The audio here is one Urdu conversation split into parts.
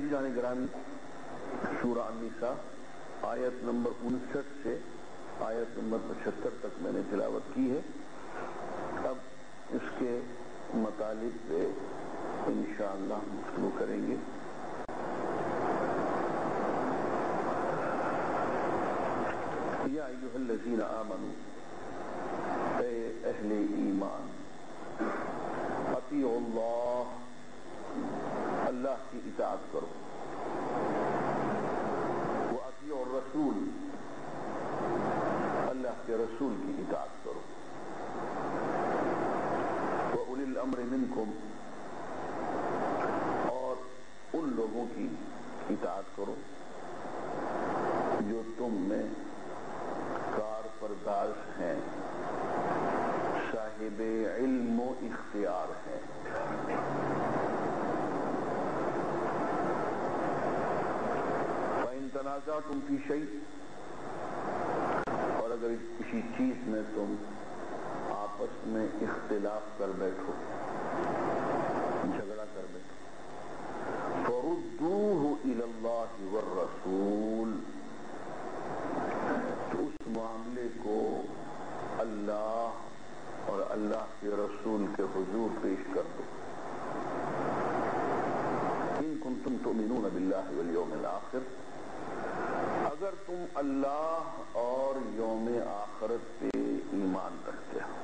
عزیزان گرامی، سورہ النساء آیت نمبر 59 سے آیت نمبر 75 تک میں نے تلاوت کی ہے. اب اس کے مطالب پہ انشاءاللہ گفتگو کریں گے. یا ایھا الذین آمنوا، اے اہل ایمان، اطیعوا اللہ، اللہ کی اطاعت کرو، واطیعوا الرسول، اللہ کے رسول کی اطاعت کرو، وأولی الامر منکم، اور ان لوگوں کی اطاعت کرو جو تم میں کار پرداز ہیں، صاحب علم و اختیار ہیں. فَإِن تَنَازَعْتُمْ فِي شَيْءٍ، اور اگر کسی چیز میں تم آپس میں اختلاف کر بیٹھو، جھگڑا کر بیٹھو، فَرُدُّوهُ إِلَى اللَّهِ وَالرَّسُولِ، تو اس معاملے کو اللہ اور اللہ کے رسول کے حضور پیش کر دو. ان کنتم تؤمنون باللہ والیوم الآخر، اگر تم اللہ اور یوم آخرت پہ ایمان رکھتے ہو.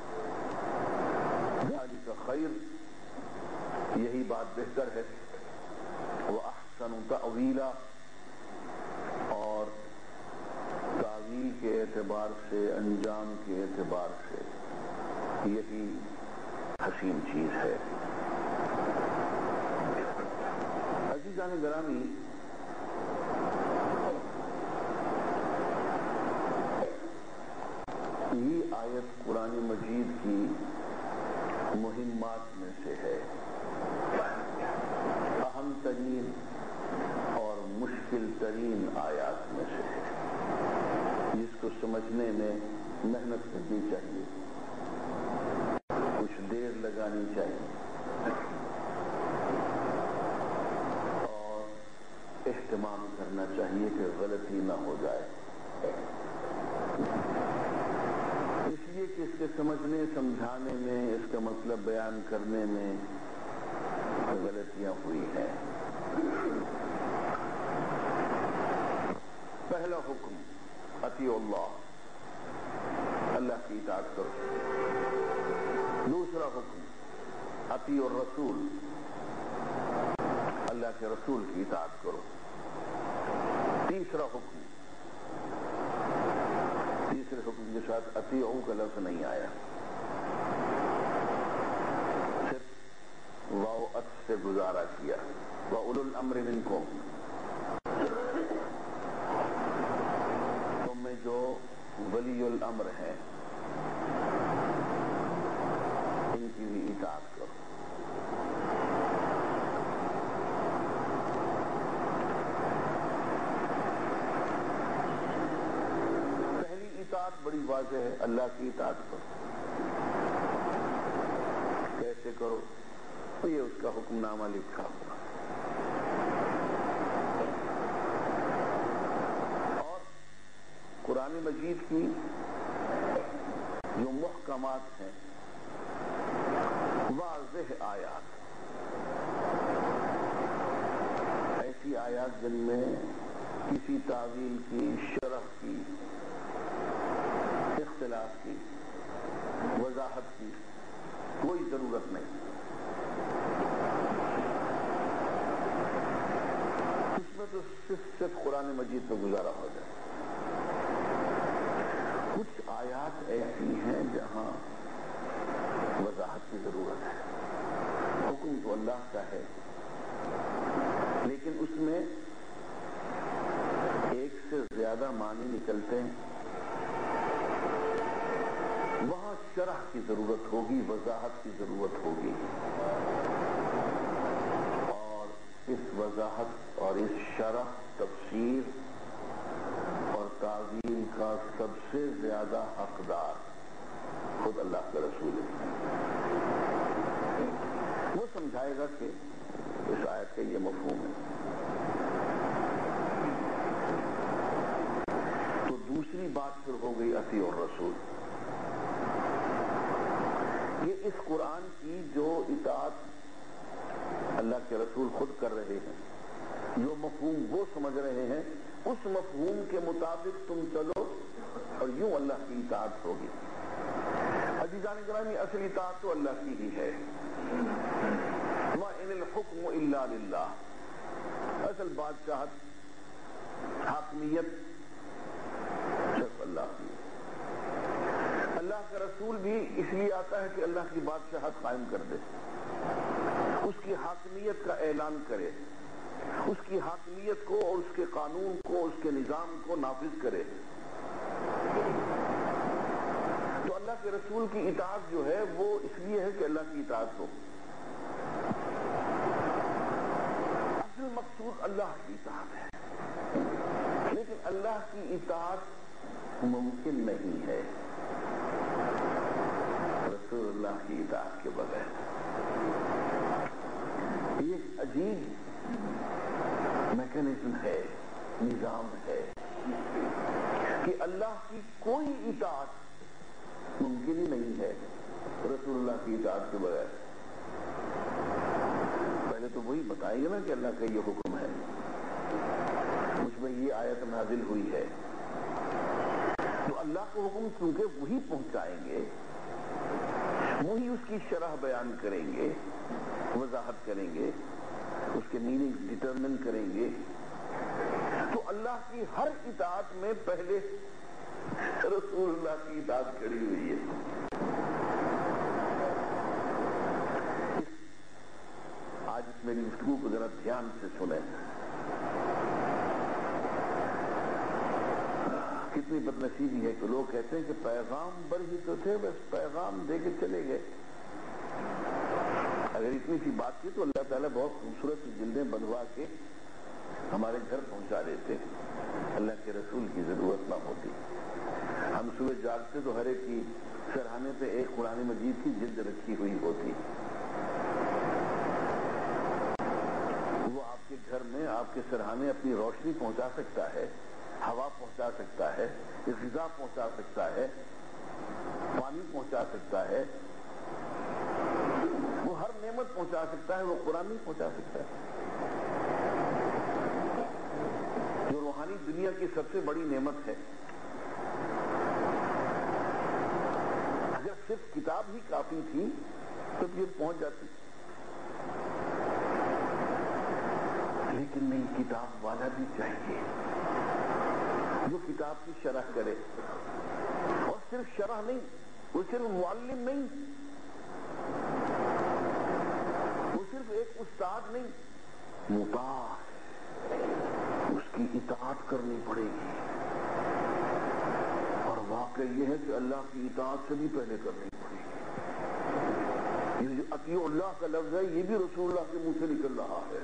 ذالک خیر، یہی بات بہتر ہے. وَأَحْسَنُ تَأْوِيلًا، اور تعویل کے اعتبار سے، انجام کے اعتبار سے یہی حسین چیز ہے. عزیزان گرامی، یہ آیت قرآن مجید کی مہمات میں سے ہے، اہم ترین اور مشکل ترین آیات میں سے ہے، جس کو سمجھنے میں محنت کرنی چاہیے، کچھ دیر لگانی چاہیے، اور اہتمام کرنا چاہیے کہ غلطی نہ ہو جائے. اس لیے کہ اس کے سمجھنے سمجھانے میں، اس کا مطلب بیان کرنے میں غلطیاں ہوئی ہیں. پہلا حکم اطیعوا اللہ، اللہ کی اطاعت کرو. دوسرا حکم اطیعوا الرسول، اللہ کے رسول کی اطاعت کرو. تیسرا حکم، تیسرے حکم کے ساتھ اطیعوا کا لفظ نہیں آیا، صرف واو عطف سے گزارا کیا. وَأُولُو الْأَمْرِ مِنْكُمْ، تم میں جو ولی الامر ہیں ان کی بھی اطاعت کرو. پہلی اطاعت بڑی واضح ہے، اللہ کی اطاعت کرو. کیسے کرو؟ یہ اس کا حکم نامہ لکھا ہوا. اور قرآن مجید کی جو محکمات ہیں، واضح آیات، ایسی آیات جن میں کسی تعویل کی، شرح کی، اختلاف کی، وضاحت کی کوئی ضرورت نہیں. اس میں تو صرف قرآن مجید پہ گزارا ہو جائے. کچھ آیات ایسی ہیں جہاں وضاحت کی ضرورت ہے. حکم تو اللہ کا ہے، لیکن اس میں ایک سے زیادہ معنی نکلتے ہیں. وہاں شرح کی ضرورت ہوگی، وضاحت کی ضرورت ہوگی، اور اس وضاحت اور اس شرح، تفسیر اور تعویل کا سب سے زیادہ حقدار خود اللہ کا رسول ہے. وہ سمجھائے گا کہ اس آیت کا یہ مفہوم ہے. دوسری بات پھر ہو گئی اطیعوا الرسول. یہ اس قرآن کی جو اطاعت اللہ کے رسول خود کر رہے ہیں، جو مفہوم وہ سمجھ رہے ہیں، اس مفہوم کے مطابق تم چلو اور یوں اللہ کی اطاعت ہوگی. عزیزان گرامی، اصل اطاعت تو اللہ کی ہی ہے. وَإِنِ الْحُكْمُ إِلَّا لِلَّهِ. اصل بادشاہت، حاکمیت صرف اللہ کی. اللہ کا رسول بھی اس لیے آتا ہے کہ اللہ کی بادشاہت قائم کر دے، اس کی حاکمیت کا اعلان کرے، اس کی حاکمیت کو اور اس کے قانون کو، اس کے نظام کو نافذ کرے. تو اللہ کے رسول کی اطاعت جو ہے وہ اس لیے ہے کہ اللہ کی اطاعت ہو. اصل مقصود اللہ کی اطاعت ہے، لیکن اللہ کی اطاعت ممکن نہیں ہے رسول اللہ کی اطاعت کے بغیر. یہ عجیب میکینزم ہے، نظام ہے کہ اللہ کی کوئی اطاعت ممکن ہی نہیں ہے رسول اللہ کی اطاعت کے بغیر. پہلے تو وہی بتائیں گے نا کہ اللہ کا یہ حکم ہے، مجھ میں یہ آیت نازل ہوئی ہے، تو اللہ کو حکم چونکہ وہی پہنچائیں گے، وہی اس کی شرح بیان کریں گے، وضاحت کریں گے، اس کے میننگ ڈٹرمن کریں گے. تو اللہ کی ہر اطاعت میں پہلے رسول اللہ کی اطاعت کھڑی ہوئی ہے. آج اس میری گفتگو کو ذرا دھیان سے سنیں. کتنی بدنصیبی ہے کہ لوگ کہتے ہیں کہ پیغام بر ہی تو تھے، بس پیغام دے کے چلے گئے. اگر اتنی سی بات کی تو اللہ تعالیٰ بہت خوبصورت جلدیں بنوا کے ہمارے گھر پہنچا دیتے، اللہ کے رسول کی ضرورت نہ ہوتی. ہم صبح جاگتے تو ہر ایک کی سرہانے پہ ایک قرآن مجید کی جلد رکھی ہوئی ہوتی. وہ آپ کے گھر میں آپ کے سرہانے اپنی روشنی پہنچا سکتا ہے، ہوا پہنچا سکتا ہے، غذا پہنچا سکتا ہے، پانی پہنچا سکتا ہے، وہ ہر نعمت پہنچا سکتا ہے، وہ قرآن نہیں پہنچا سکتا ہے. جو روحانی دنیا کی سب سے بڑی نعمت ہے، اگر صرف کتاب ہی کافی تھی تو یہ پہنچ جاتی. لیکن نہیں، کتاب والا بھی چاہیے جو کتاب کی شرح کرے. اور صرف شرح نہیں، وہ صرف معلم نہیں، وہ صرف ایک استاد نہیں، مطاع ہے، اس کی اطاعت کرنی پڑے گی. اور واقع یہ ہے کہ اللہ کی اطاعت سے بھی پہلے کرنی پڑے گی. یہ جو اطیعوا اللہ کا لفظ ہے یہ بھی رسول اللہ کے منہ سے نکل رہا ہے.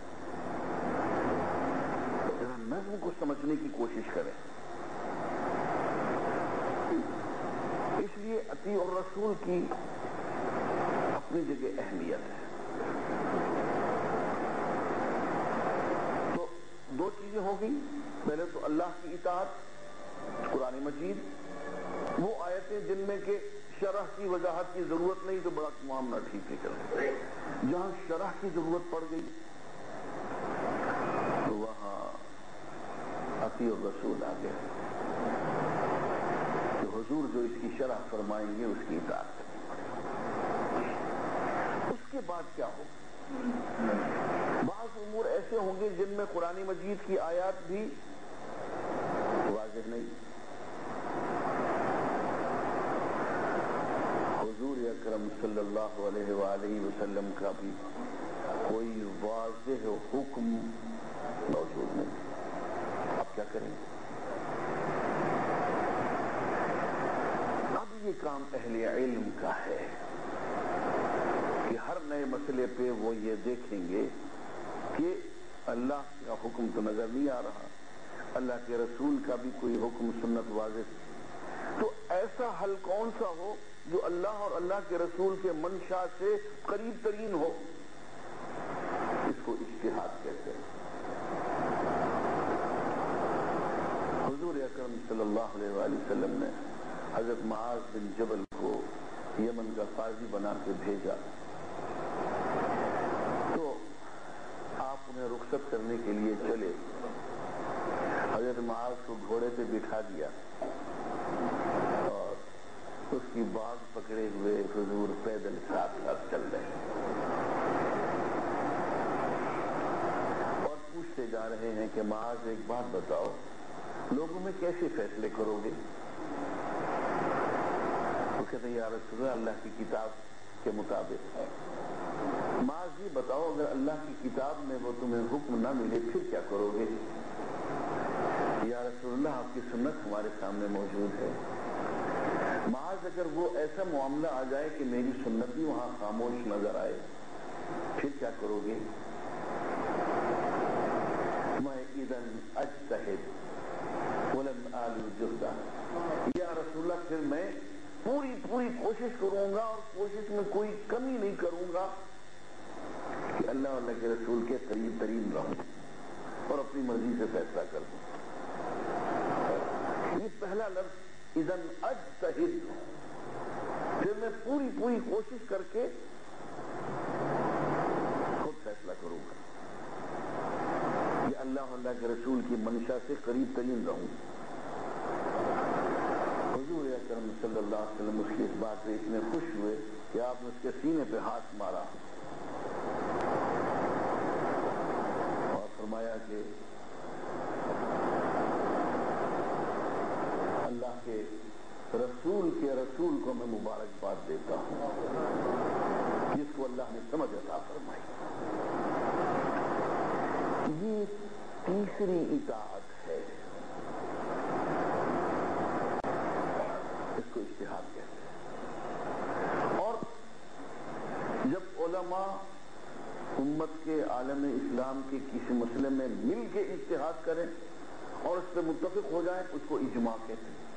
ذرا نظم کو سمجھنے کی کوشش کریں. اس لیے اطیعوا الرسول کی اپنی جگہ اہمیت ہے. تو دو چیزیں ہو گئی. پہلے تو اللہ کی اطاعت، قرآن مجید، وہ آیتیں جن میں کہ شرح کی وضاحت کی ضرورت نہیں تو بڑا معاملہ ٹھیک ہے. جہاں شرح کی ضرورت پڑ گئی تو وہاں اطیعوا الرسول آ گیا. تو حضور جو اس کی شرح فرمائیں گے اس کی اطاعت کرنی پڑے گی. اس کے بعد کیا ہوگا؟ بعض امور ایسے ہوں گے جن میں قرآن مجید کی آیات بھی واضح نہیں. حضور اکرم صلی اللہ علیہ وآلہ وسلم کا بھی کوئی واضح حکم موجود نہیں. اب کیا کریں؟ اب یہ کام اہل علم کا ہے کہ ہر نئے مسئلے پہ وہ یہ دیکھیں گے کہ اللہ کا حکم تو نظر نہیں آ رہا، اللہ کے رسول کا بھی کوئی حکم سنت واضح، تو ایسا حل کون سا ہو جو اللہ اور اللہ کے رسول کے منشا سے قریب ترین ہو. اس کو اجتہاد کہتے ہیں. حضور اکرم صلی اللہ اللہ علیہ وآلہ وسلم نے حضرت معاذ بن جبل کو یمن کا قاضی بنا کے بھیجا تو آپ انہیں رخصت کرنے کے لیے چلے. حضرت معاذ کو گھوڑے پہ بٹھا دیا اور اس کی باگ پکڑے ہوئے حضور پیدل ساتھ ساتھ چل رہے اور پوچھتے جا رہے ہیں کہ معاذ ایک بات بتاؤ، لوگوں میں کیسے فیصلے کرو گے؟ وہ کہتے ہیں یا رسول اللہ، اللہ کی کتاب کے مطابق. معاذ یہ بتاؤ اگر اللہ کی کتاب میں وہ تمہیں حکم نہ ملے پھر کیا کرو گے؟ یا رسول اللہ آپ کی سنت ہمارے سامنے موجود ہے. معاذ اگر وہ ایسا معاملہ آ جائے کہ میری سنت بھی وہاں خاموش نظر آئے پھر کیا کرو گے؟ میں اذن اجتہد ولن آلو جہدا، یا رسول اللہ پھر میں پوری کوشش کروں گا اور کوشش میں کوئی کمی نہیں کروں گا کہ اللہ اور اللہ کے رسول کے قریب ترین رہوں اور اپنی مرضی سے فیصلہ کر دوں. یہ پہلا لفظ اذن اجتہد، پھر میں پوری کوشش کر کے خود فیصلہ کروں گا کہ اللہ اور اللہ کے رسول کی منشا سے قریب ترین رہوں. حضور اکرم صلی اللہ علیہ وسلم اس کی اس بات سے اتنے خوش ہوئے کہ آپ نے اس کے سینے پہ ہاتھ مارا اور فرمایا کہ اللہ کے رسول کو میں مبارکباد دیتا ہوں جس کو اللہ نے سمجھ عطا فرمائی. یہ تیسری اطاعت ہے، اس کو اجتہاد کہتے ہیں. اور جب علماء امت کے عالم اسلام کے کسی مسئلے میں مل کے اجتہاد کریں اور اس پہ متفق ہو جائیں اس کو اجماع کہتے ہیں.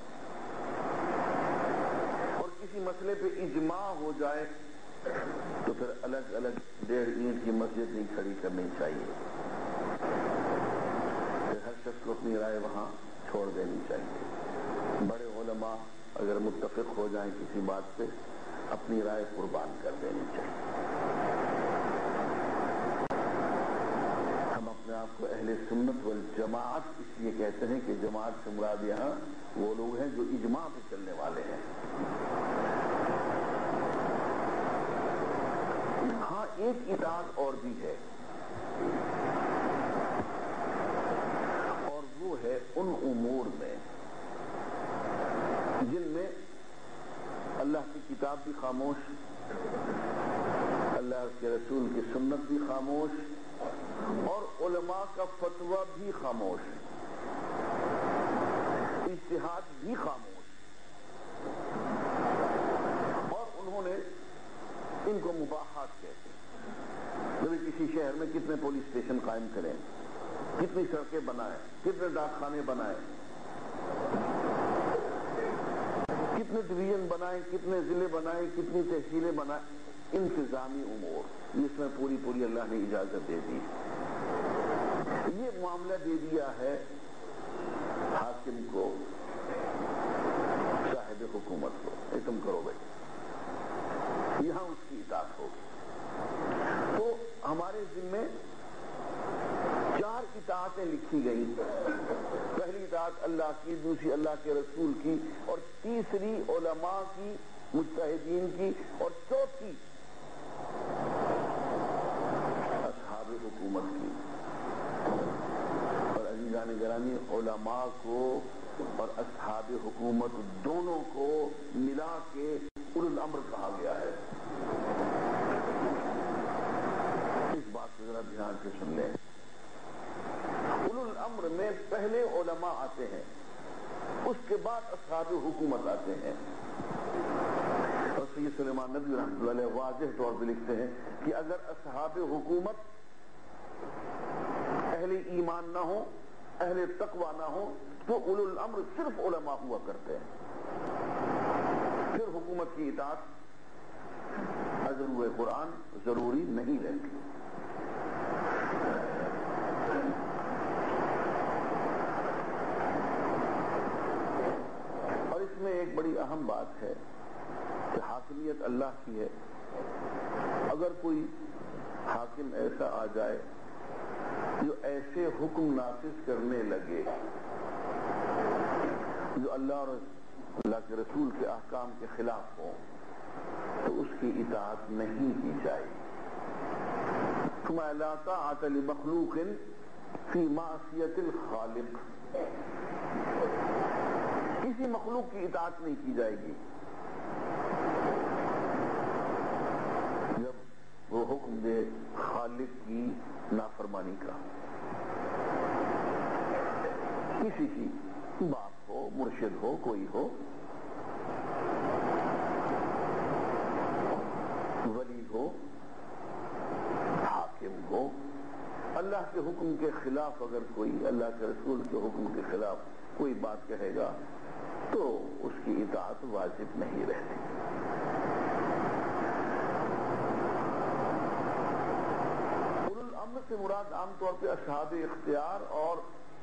اور کسی مسئلے پہ اجماع ہو جائے تو پھر الگ الگ 1.5 اینٹ کی مسجد نہیں کھڑی کرنی چاہیے، پھر ہر شخص کو اپنی رائے وہاں چھوڑ دینی چاہیے. بڑے علماء اگر متفق ہو جائیں کسی بات پہ اپنی رائے قربان کر دینی چاہیے. ہم اپنے آپ کو اہل سنت والجماعت اس لیے کہتے ہیں کہ جماعت سے مراد یہاں وہ لوگ ہیں جو اجماع پہ چلنے والے ہیں. ہاں ایک اطاعت اور بھی ہے اور وہ ہے ان امور میں جن میں اللہ کی کتاب بھی خاموش، اللہ کے رسول کی سنت بھی خاموش اور علماء کا فتویٰ بھی خاموش، اجتہاد بھی خاموش، اور انہوں نے ان کو مباحات کہتے ہیں. جب کسی شہر میں کتنے پولیس اسٹیشن قائم کریں، کتنی سڑکیں بنائیں، کتنے ڈاک خانے بنائیں، کتنے ڈویژن بنائیں، کتنے ضلع بنائیں، کتنی تحصیلیں بنائیں، انتظامی امور اس میں پوری اللہ نے اجازت دے دی. یہ معاملہ دے دیا ہے حاکم کو، صاحب حکومت کو، یہ تم کرو بھائی، یہاں اس کی اطاعت ہوگی. تو ہمارے ذمے 4 اطاعتیں لکھی گئی. پہلی اطاعت اللہ کی، دوسری اللہ کے رسول کی، اور تیسری علماء کی، مجتہدین کی، اور چوتھی اصحاب حکومت کی. اور عزیزان گرامی، علماء کو اور اصحاب حکومت دونوں کو ملا کے اولو الامر کہا گیا ہے. اس بات کو ذرا دھیان سے سن لیں. اولو الامر میں پہلے علماء آتے ہیں، اس کے بعد اصحاب حکومت آتے ہیں. اور سید سلیمان ندوی رحمۃ اللہ علیہ واضح طور پہ لکھتے ہیں کہ اگر اصحاب حکومت اہل ایمان نہ ہو، اہل تقوی نہ ہو، تو اولو الامر صرف علماء ہوا کرتے ہیں. پھر حکومت کی اطاعت ازرو قرآن ضروری نہیں رہتی. اہم بات ہے کہ حاکمیت اللہ کی ہے. اگر کوئی حاکم ایسا آ جائے جو ایسے حکم نافذ کرنے لگے جو اللہ اور اللہ کے رسول کے احکام کے خلاف ہوں تو اس کی اطاعت نہیں کی جائے. ثم لا طاعة لمخلوق فی معصیت الخالق. کسی مخلوق کی اطاعت نہیں کی جائے گی جب وہ حکم دے خالق کی نافرمانی کا. کسی کی، باپ ہو، مرشد ہو، کوئی ہو، ولی ہو، حاکم ہو، اللہ کے حکم کے خلاف اگر کوئی، اللہ کے رسول کے حکم کے خلاف کوئی بات کہے گا تو اس کی اطاعت واجب نہیں رہتی. اولو الامر سے مراد عام طور پہ اصحاب اختیار اور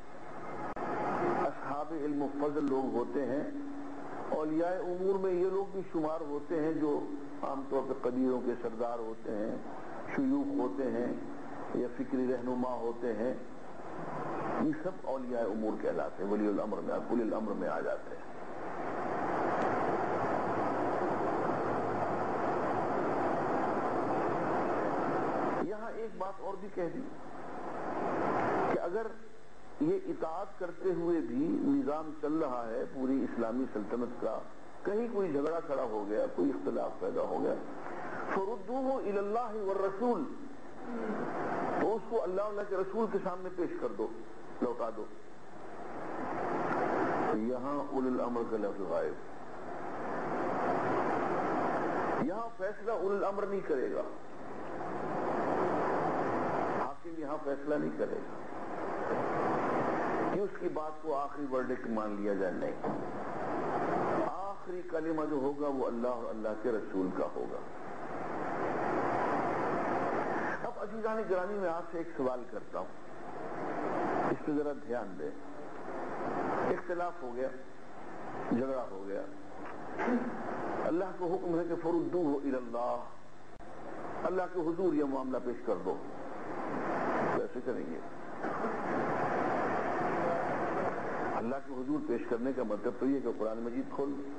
اصحاب علم و فضل لوگ ہوتے ہیں. اولیاء امور میں یہ لوگ بھی شمار ہوتے ہیں جو عام طور پہ قبیلوں کے سردار ہوتے ہیں، شیوخ ہوتے ہیں یا فکری رہنما ہوتے ہیں. یہ سب اولیاء امور کہلاتے ہیں، ولی الامر میں، ولی الامر میں آ جاتے ہیں. یہاں ایک بات اور بھی کہہ دی کہ اگر یہ اطاعت کرتے ہوئے بھی نظام چل رہا ہے پوری اسلامی سلطنت کا، کہیں کوئی جھگڑا کھڑا ہو گیا، کوئی اختلاف پیدا ہو گیا، فردوہ الی اللہ والرسول، تو اس کو اللہ کے رسول کے سامنے پیش کر دو، لوٹا دو. یہاں اولی الامر کا لفظ غائب. یہاں فیصلہ اولی الامر نہیں کرے گا، حاکم یہاں فیصلہ نہیں کرے گا کہ اس کی بات کو آخری ورڈکٹ مان لیا جائے. نہیں، آخری کلمہ جو ہوگا وہ اللہ اور اللہ کے رسول کا ہوگا. اب عزیزان گرامی میں آپ سے ایک سوال کرتا ہوں، اس پہ ذرا دھیان دیں. اختلاف ہو گیا، جھگڑا ہو گیا، اللہ کو حکم ہے کہ فردوہ الی اللہ، اللہ کے حضور یہ معاملہ پیش کر دو. کیسے کریں گے؟ اللہ کے حضور پیش کرنے کا مطلب تو یہ کہ قرآن مجید کھول دو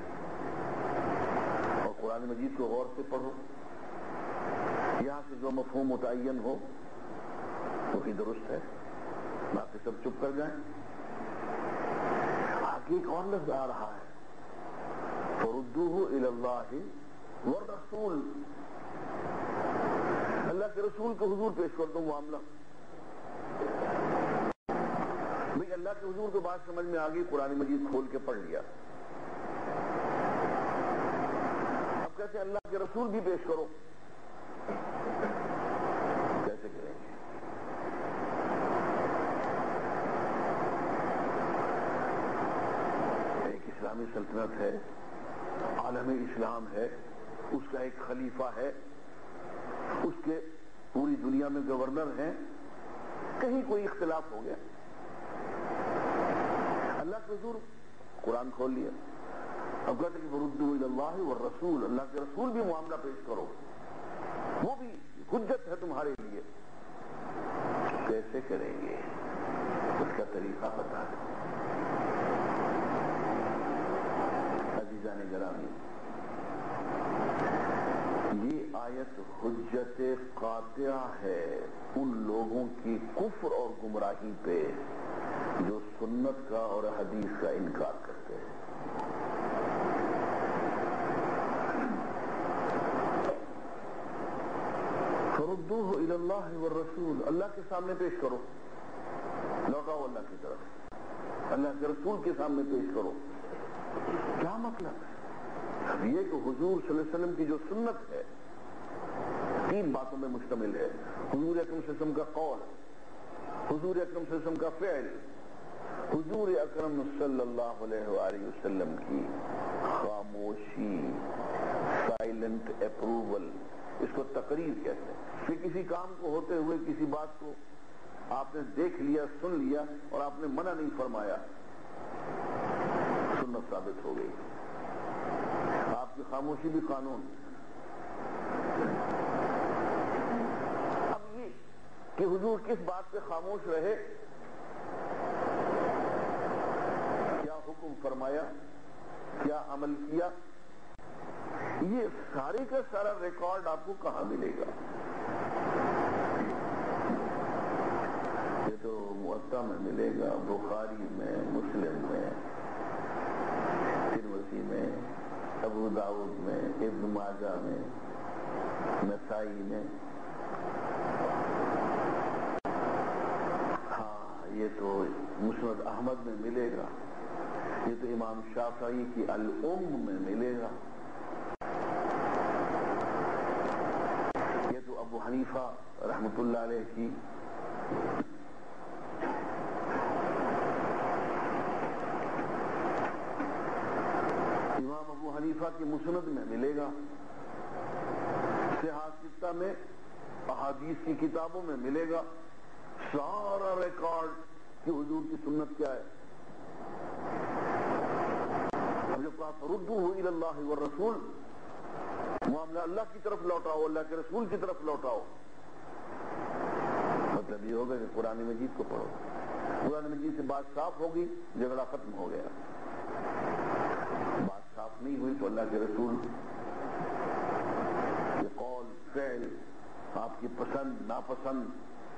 اور قرآن مجید کو غور سے پڑھو. یہاں سے جو مفہوم متعین ہو وہی درست ہے، باقی سب چپ کر جائیں. آگے ایک اور لفظ آ رہا ہے، فردوہ الی اللہ والرسول، اللہ کے رسول کے حضور پیش کر دو معاملہ. بھئی اللہ کے حضور کو بات سمجھ میں آ گئی، قرآن مجید کھول کے پڑھ لیا. اب کہتے ہیں اللہ کے رسول بھی پیش کرو. کیسے کریں گے؟ ایک اسلامی سلطنت ہے، عالم اسلام ہے، اس کا ایک خلیفہ ہے، اس کے پوری دنیا میں گورنر ہیں. کہیں کوئی اختلاف ہو گیا، اللہ کے حضور قرآن کھول لیا. اب کہتے کہ فردوہ الی اللہ والرسول، اللہ کے رسول بھی معاملہ پیش کرو، وہ بھی حجت ہے تمہارے لیے. کیسے کریں گے؟ اس کا طریقہ بتا دیں. عزیزان گرامی، یہ آیت حجت قاطعہ ہے ان لوگوں کی کفر اور گمراہی پہ جو سنت کا اور حدیث کا انکار کرتے ہیں. فردوہ الی اللہ والرسول، اللہ کے سامنے پیش کرو، لوٹاؤ اللہ کی طرف، اللہ کے رسول کے سامنے پیش کرو. کیا مطلب ہے؟ اب یہ کہ حضور صلی اللہ علیہ وسلم کی جو سنت ہے تین باتوں میں مشتمل ہے. حضور اکرم صلی اللہ علیہ وسلم کا قول، حضور اکرم صلی اللہ علیہ وسلم کا فعل، حضور اکرم صلی اللہ علیہ وآلہ وسلم کی خاموشی، سائلنٹ اپروول. اس کو تقریر کہتے ہیں کہ کسی کام کو ہوتے ہوئے کسی بات کو آپ نے دیکھ لیا، سن لیا اور آپ نے منع نہیں فرمایا، سنت ثابت ہو گئی. کی خاموشی بھی قانون. اب یہ کہ حضور کس بات پہ خاموش رہے، کیا حکم فرمایا، کیا عمل کیا، یہ سارے کا سارا ریکارڈ آپ کو کہاں ملے گا؟ یہ تو موطا میں ملے گا، بخاری میں، مسلم میں، ترمذی میں، ابو داؤد میں، ابن ماجہ میں، نسائی میں. ہاں یہ تو مسند احمد میں ملے گا، یہ تو امام شافعی کی الام میں ملے گا، یہ تو ابو حنیفہ رحمۃ اللہ علیہ کی امام ابو حنیفہ کی مسند میں ملے گا، صحاح ستہ میں، احادیث کی کتابوں میں ملے گا. سارا ریکارڈ کہ حضور کی سنت کیا ہے. اب جب کہا فردوہ الی اللہ والرسول، معاملہ اللہ کی طرف لوٹاؤ، اللہ کے رسول کی طرف لوٹاؤ، مطلب یہ ہوگا کہ قرآن مجید کو پڑھو. قرآن مجید سے بات صاف ہوگی، جھگڑا ختم ہو گیا. بات صاف نہیں ہوئی تو اللہ کے رسول یہ قول، فعل، آپ کی پسند ناپسند،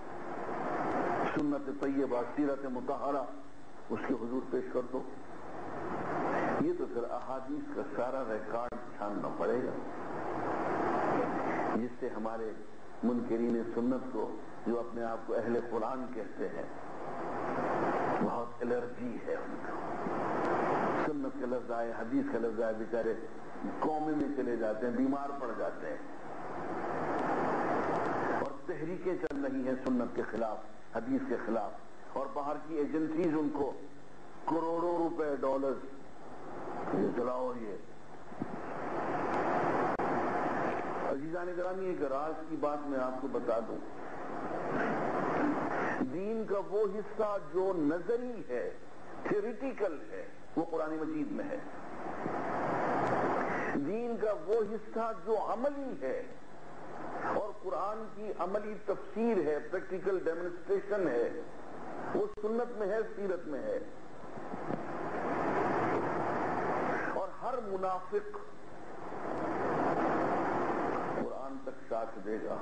سنت طیبہ، سیرت مطہرہ، اس کے حضور پیش کر دو. یہ تو پھر احادیث کا سارا ریکارڈ چھاننا پڑے گا، جس سے ہمارے منکرین سنت کو، جو اپنے آپ کو اہل قرآن کہتے ہیں، بہت الرجی ہے ان کو. سنت کا لفظ آئے، حدیث کا لفظ آئے، بیچارے قومے میں چلے جاتے ہیں، بیمار پڑ جاتے ہیں. اور تحریکیں چل رہی ہیں سنت کے خلاف، حدیث کے خلاف، اور باہر کی ایجنسیز ان کو کروڑوں روپے، ڈالرز، یہ چلاؤ. یہ عزیزان گرامی، ایک راز کی بات میں آپ کو بتا دوں، دین کا وہ حصہ جو نظری ہے، تھیوریٹیکل ہے، وہ قرآن مجید میں ہے. دین کا وہ حصہ جو عملی ہے اور قرآن کی عملی تفسیر ہے، پریکٹیکل ڈیمونسٹریشن ہے، وہ سنت میں ہے، سیرت میں ہے. اور ہر منافق قرآن تک ساتھ دے گا،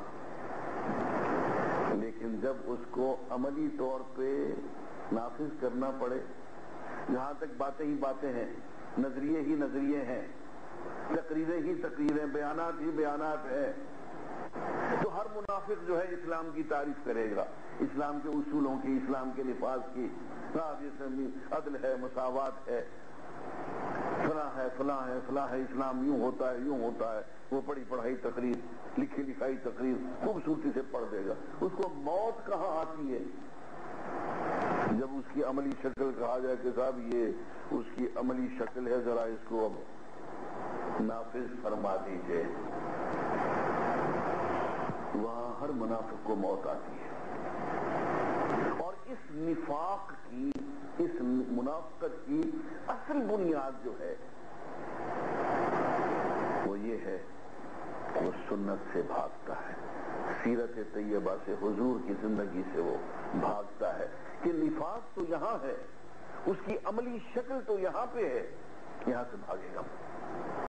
لیکن جب اس کو عملی طور پہ نافذ کرنا پڑے، جہاں تک باتیں ہی باتیں ہیں، نظریے ہی نظریے ہیں، تقریریں ہی تقریریں، بیانات ہی بیانات ہیں، تو ہر منافق جو ہے اسلام کی تعریف کرے گا، اسلام کے اصولوں کی، اسلام کے نفاذ کی. جس میں عدل ہے، مساوات ہے، فلاں ہے، فلاں ہے، فلاں ہے، اسلام یوں ہوتا ہے، یوں ہوتا ہے. وہ پڑھی پڑھائی تقریر، لکھی لکھائی تقریر خوبصورتی سے پڑھ دے گا. اس کو موت کہاں آتی ہے جب اس کی عملی شکل کہا جائے کہ صاحب یہ اس کی عملی شکل ہے، ذرا اس کو اب نافذ فرما دیجئے. وہاں ہر منافق کو موت آتی ہے. اور اس نفاق کی، اس منافقت کی اصل بنیاد جو ہے وہ یہ ہے کہ وہ سنت سے بھاگتا ہے، سیرت طیبہ سے، حضور کی زندگی سے وہ بھاگتا ہے. کہ نفاق تو یہاں ہے، اس کی عملی شکل تو یہاں پہ ہے، یہاں سے بھاگے گا.